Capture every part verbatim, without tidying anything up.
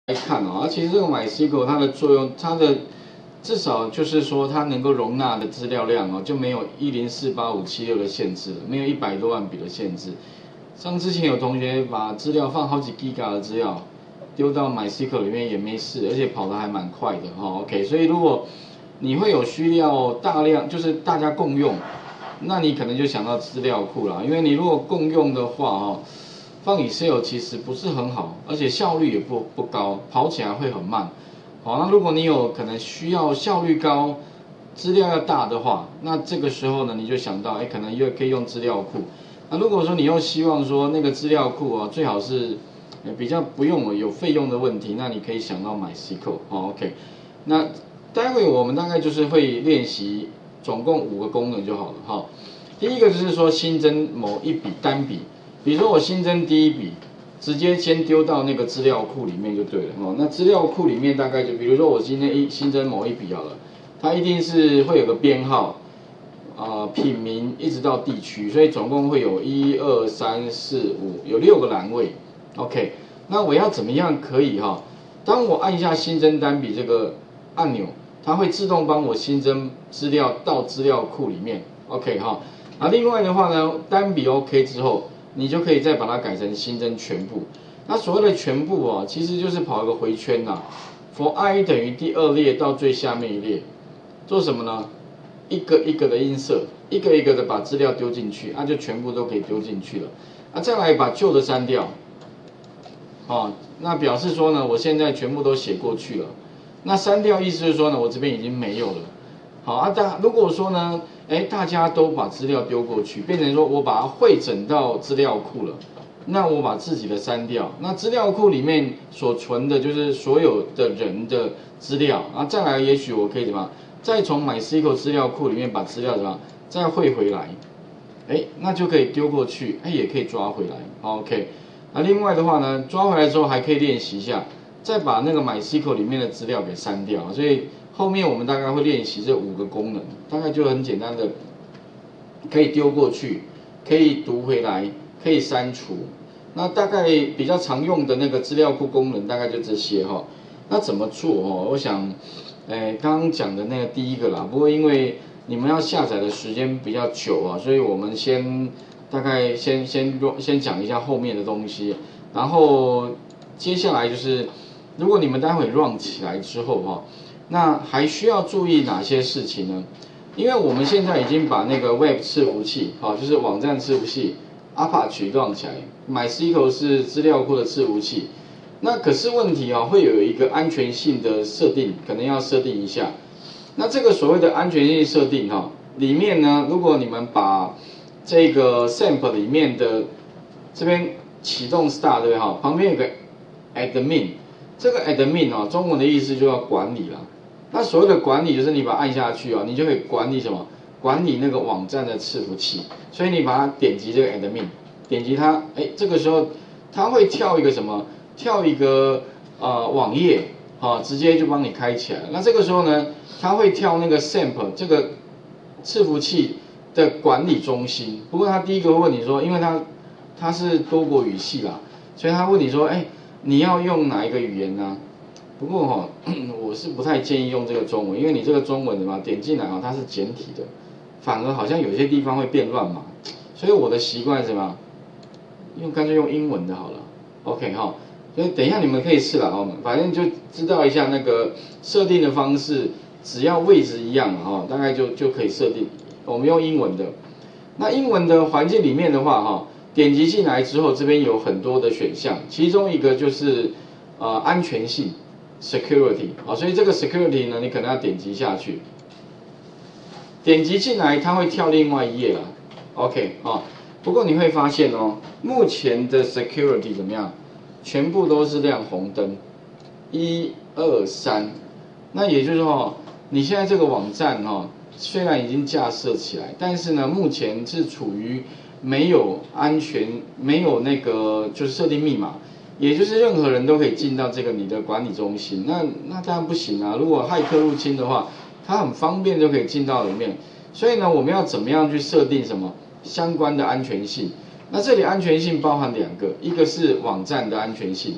来看啊，其实这个 MySQL 它的作用，它的至少就是说它能够容纳的资料量哦，就没有一零四八五七六的限制了，没有一百多万笔的限制。像之前有同学把资料放好几 Giga 的资料丢到 MySQL 里面也没事，而且跑得还蛮快的哈、哦。OK， 所以如果你会有需要大量，就是大家共用，那你可能就想到资料库啦，因为你如果共用的话哦。放 Excel 其实不是很好，而且效率也不不高，跑起来会很慢。好，那如果你有可能需要效率高、资料要大的话，那这个时候呢，你就想到，哎，可能又可以用资料库。那如果说你又希望说那个资料库啊，最好是比较不用有费用的问题，那你可以想到 MySQL。好 ，OK。那待会我们大概就是会练习总共五个功能就好了哈。第一个就是说新增某一笔单笔。比如说我新增第一笔，直接先丢到那个资料库里面就对了哦。那资料库里面大概就，比如说我今天一新增某一笔好了，它一定是会有个编号，啊、呃、品名一直到地区，所以总共会有一二三四五，有六个栏位。OK， 那我要怎么样可以哈？当我按下新增单笔这个按钮，它会自动帮我新增资料到资料库里面。OK 哈。啊，另外的话呢，单笔 OK 之后。你就可以再把它改成新增全部。那所谓的全部啊，其实就是跑一个回圈呐、啊。for i 等于第二列到最下面一列，做什么呢？一个一个的 insert， 一个一个的把资料丢进去，那、啊、就全部都可以丢进去了。那、啊、再来把旧的删掉，哦，那表示说呢，我现在全部都写过去了。那删掉意思是说呢，我这边已经没有了。好啊，大如果说呢，哎，大家都把资料丢过去，变成说我把它汇整到资料库了，那我把自己的删掉，那资料库里面所存的就是所有的人的资料，然后再来，也许我可以怎么，再从 MySQL 资料库里面把资料怎么再汇回来，哎，那就可以丢过去，哎，也可以抓回来。好 ，OK。那另外的话呢，抓回来之后还可以练习一下，再把那个 MySQL 里面的资料给删掉，所以。后面我们大概会练习这五个功能，大概就很简单的，可以丢过去，可以读回来，可以删除。那大概比较常用的那个资料库功能大概就这些哈。那怎么做哦？我想，诶，刚刚讲的那个第一个啦，不过因为你们要下载的时间比较久啊，所以我们先大概先先先讲一下后面的东西，然后接下来就是，如果你们待会 run 起来之后哈。那还需要注意哪些事情呢？因为我们现在已经把那个 Web 伺服器，好，就是网站伺服器 Apache 装起来 ，MySQL 是资料库的伺服器。那可是问题啊，会有一个安全性的设定，可能要设定一下。那这个所谓的安全性设定哈，里面呢，如果你们把这个 S A M P 里面的这边启动 Start 对不对哈？旁边有个 Admin。这个 admin 哦，中文的意思就要管理了。那所谓的管理就是你把它按下去哦，你就可以管理什么？管理那个网站的伺服器。所以你把它点击这个 admin， 点击它，哎，这个时候它会跳一个什么？跳一个呃网页，好、哦，直接就帮你开起来了。那这个时候呢，它会跳那个 S A M P 这个伺服器的管理中心。不过它第一个会问你说，因为它它是多国语系啦，所以它问你说，哎。你要用哪一个语言呢？不过哈、哦，我是不太建议用这个中文，因为你这个中文的嘛，点进来啊，它是简体的，反而好像有些地方会变乱嘛。所以我的习惯是什么？用干脆用英文的好了。OK 哈，所以等一下你们可以试了哦，反正就知道一下那个设定的方式，只要位置一样啊，大概就就可以设定。我们用英文的，那英文的环境里面的话哈。点击进来之后，这边有很多的选项，其中一个就是呃安全性 （security） 啊，所以这个 security 呢，你可能要点击下去。点击进来，它会跳另外一页了 ，OK 啊。不过你会发现哦，目前的 security 怎么样？全部都是亮红灯，一二三。那也就是说，你现在这个网站哈，虽然已经架设起来，但是呢，目前是处于没有安全，没有那个就是设定密码，也就是任何人都可以进到这个你的管理中心。那那当然不行啊！如果骇客入侵的话，它很方便就可以进到里面。所以呢，我们要怎么样去设定什么相关的安全性？那这里安全性包含两个，一个是网站的安全性，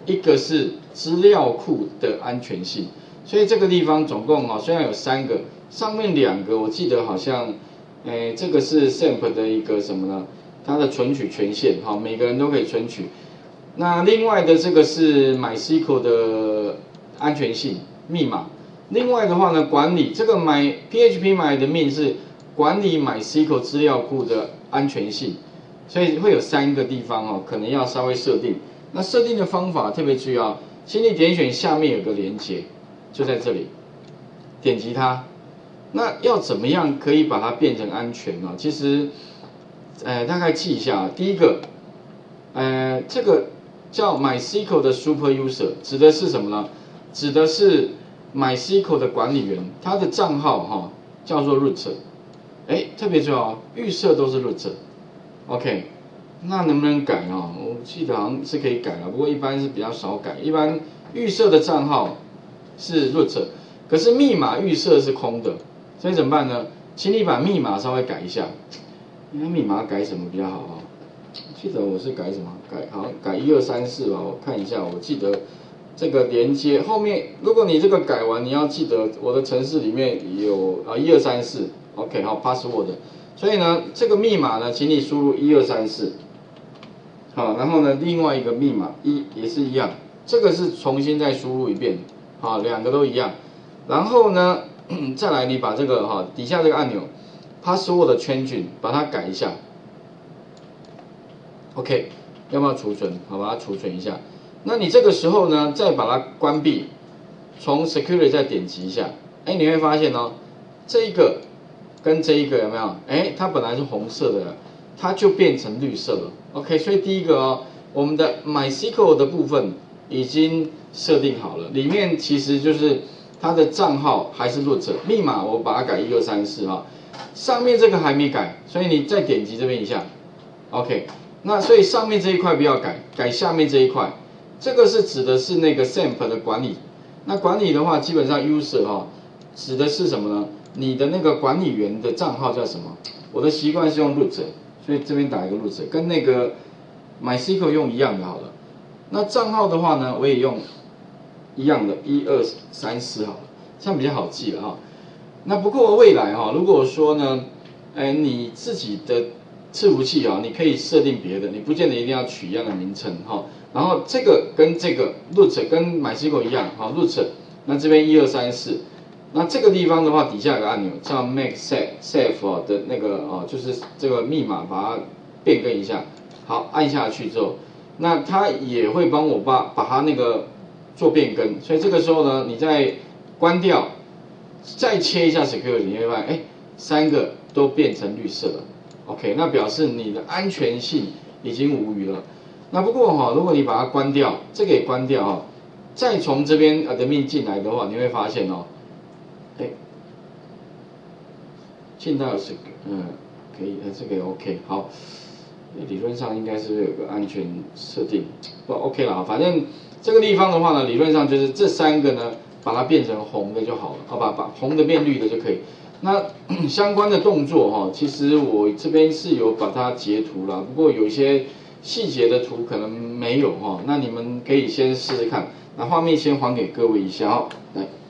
一个是资料库的安全性。所以这个地方总共哦，虽然有三个，上面两个我记得好像，诶，这个是 S A M P 的一个什么呢？它的存取权限，哈，每个人都可以存取。那另外的这个是 MySQL 的安全性密码。另外的话呢，管理这个 My P H P MyAdmin 是管理 MySQL 资料库的安全性，所以会有三个地方哦，可能要稍微设定。那设定的方法特别注意啊，请你点选下面有个连接。就在这里，点击它。那要怎么样可以把它变成安全呢？其实，呃，大概记一下。第一个，呃，这个叫 MySQL 的 Super User 指的是什么呢？指的是 MySQL 的管理员，他的账号哈、哦、叫做 root。哎，特别重要哦，预设都是 root。OK， 那能不能改啊、哦？我记得好像是可以改了，不过一般是比较少改。一般预设的账号是 root， 可是密码预设是空的，所以怎么办呢？请你把密码稍微改一下。那密码改什么比较好啊？记得我是改什么？改好改一二三四吧，我看一下。我记得这个连接后面，如果你这个改完，你要记得我的程式里面有啊一二三四 ，OK 好 password。所以呢，这个密码呢，请你输入一二三四。好，然后呢，另外一个密码一也是一样，这个是重新再输入一遍。好，两个都一样，然后呢，再来你把这个哈底下这个按钮 password change 把它改一下 ，OK， 要不要储存？好，把它储存一下。那你这个时候呢，再把它关闭，从 security 再点击一下，哎，你会发现哦，这一个跟这一个有没有？哎，它本来是红色的，它就变成绿色了。OK， 所以第一个哦，我们的 MySQL 的部分已经设定好了，里面其实就是它的账号还是 root， 密码我把它改一二三四哈，上面这个还没改，所以你再点击这边一下 ，OK， 那所以上面这一块不要改，改下面这一块，这个是指的是那个 S A M P 的管理，那管理的话基本上 user 哈指的是什么呢？你的那个管理员的账号叫什么？我的习惯是用 root， 所以这边打一个 root， 跟那个 MySQL 用一样的好了。那账号的话呢，我也用一样的，一二三四好了，这样比较好记了哈。那不过未来哈，如果说呢，哎，你自己的伺服器啊，你可以设定别的，你不见得一定要取一样的名称哈。然后这个跟这个 root 跟 MySQL 一样哈 root， 那这边一二三四，那这个地方的话，底下有个按钮叫 Make Safe Safe 的那个哦，就是这个密码把它变更一下，好，按下去之后。那它也会帮我把把它那个做变更，所以这个时候呢，你再关掉，再切一下 security， 你会发现，哎，三个都变成绿色了 ，OK， 那表示你的安全性已经无虞了。那不过哈，如果你把它关掉，这个也关掉哈，再从这边 admin 进来的话，你会发现哦，哎，进到是嗯可以，呃这个也 OK 好。理论上应该是有个安全设定，不 OK 啦，反正这个地方的话呢，理论上就是这三个呢，把它变成红的就好了，好吧，把红的变绿的就可以。那相关的动作哈，其实我这边是有把它截图啦，不过有一些细节的图可能没有哈，那你们可以先试试看。那画面先还给各位一下哈，来。